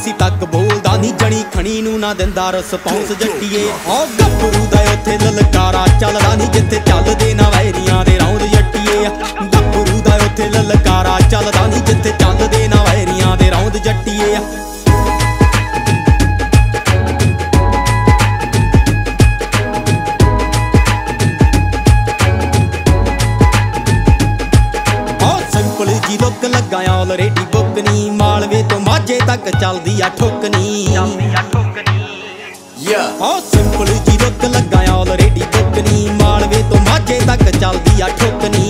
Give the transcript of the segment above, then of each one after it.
सी तक बोलदा नी जनी खणी नू ना दिंदा रिस्पॉन्स जट्टीए। ओ गब्बरू दा उत्थे ललकारा चलदा नी जिथे चलदे ना वैरियां दे रौंद जट्टीए। गब्बरू दा उत्थे ललकारा चलदा नी जिथे चलदे ना वैरियां दे रौंद जट्टीए। जी लुक लगा ऑलरेडी बुकनी मालवे तो माझे तक चलदी आ ठुकनी। सिंपल जी लुक लगा ऑलरेडी बुकनी मालवे तो माझे तक चलदी आ ठुकनी।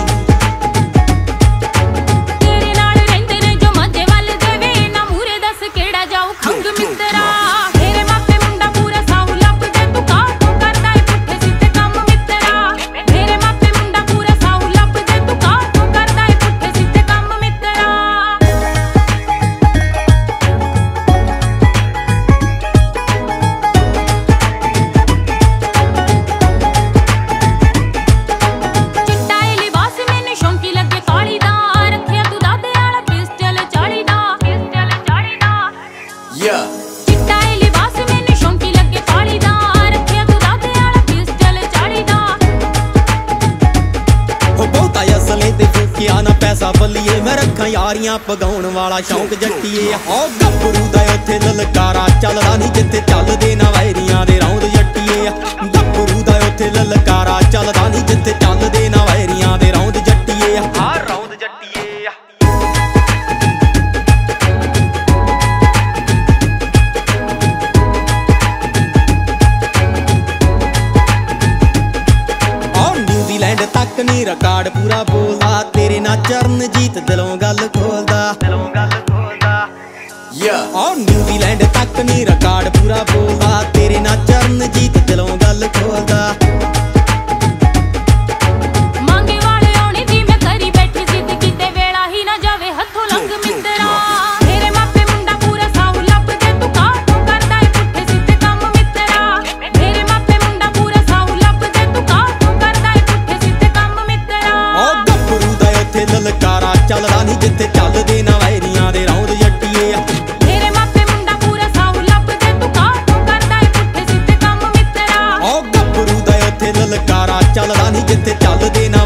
ना पैसा बल्लीए मैं रखा यारियां पगाउण वाला शौक जट्टीए। ओ गब्बरू दा उत्थे ललकारा चलदा नी जिथे चलदे ना वैरियां दे रौंद जट्टीए। गब्बरू दा उत्थे ललकारा चलदा नी जिथे चलदे ना वैरियां दे रौंद जट्टीए। आ रौंद जट्टीए। न्यूजीलैंड तक नी रिकॉर्ड पूरा बोलदा तेरे ना चरणजीत दिलों गल खोलदा। न्यूजीलैंड तक नी रिकॉर्ड पूरा बोलदा तेरे ना चरणजीत दिलों गल खोलदा। मांगे वाले आने दी मैं करी बैठी जिद किते वेला ही ना जावे हथों लंघ मित्रा। मेरे मापे मुंडा पूरा साहू लभदे तू काटों करदा ए पुट्ठे सिद्धे काम मित्रा। मेरे मापे मुंडा पूरा साहू लभदे तू काटों करदा ए पुट्ठे सिद्धे काम मित्रा। ओ गब्बरू दा उत्थे ललकारा चलदा नी जिथे चलदे ना वैरियां दे रौंद जट्टीए। मेरे मापे मुंडा पूरा साहू लभदे तू काटों करदा ए पुट्ठे सिद्धे काम मित्रा। ओ गब्बरू दा उत्थे ललकारा चलदा नी जिथे चलदे ना